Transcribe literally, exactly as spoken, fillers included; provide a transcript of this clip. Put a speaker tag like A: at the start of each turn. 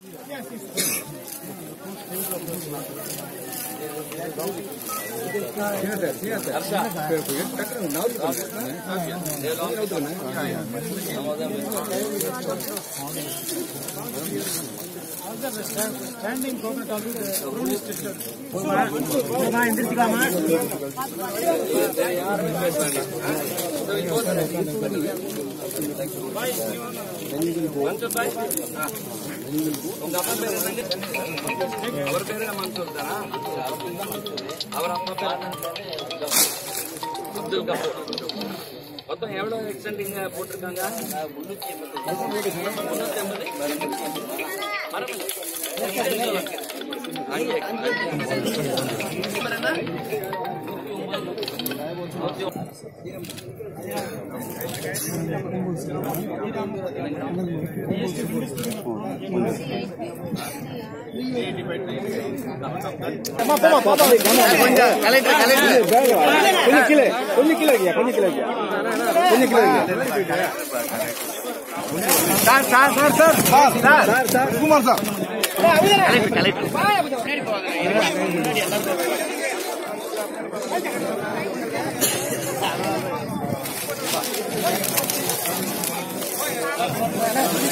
A: Standing coconut oil with rule structure. Ma, எந்திரிச்சுக்கலாமா?
B: உங்க அப்பா பேர் என்னங்க? அவர் பேரு மன்சூர் தானா? அவர் அம்மா பேர் அப்துல் கபூர். மொத்தம் எவ்வளவு எக்ஸ்டெண்டிங் போட்டிருக்காங்க? முன்னூத்தி எண்பது முன்னூத்தி எண்பது
A: கொஞ்சம் கீழே கொஞ்சம் கீழே இருக்கியா கொஞ்சம் கீழே இருக்கியா கொஞ்சம் கீழே இருக்கியா sir sir sir sir sir sir sir Kumar sir collector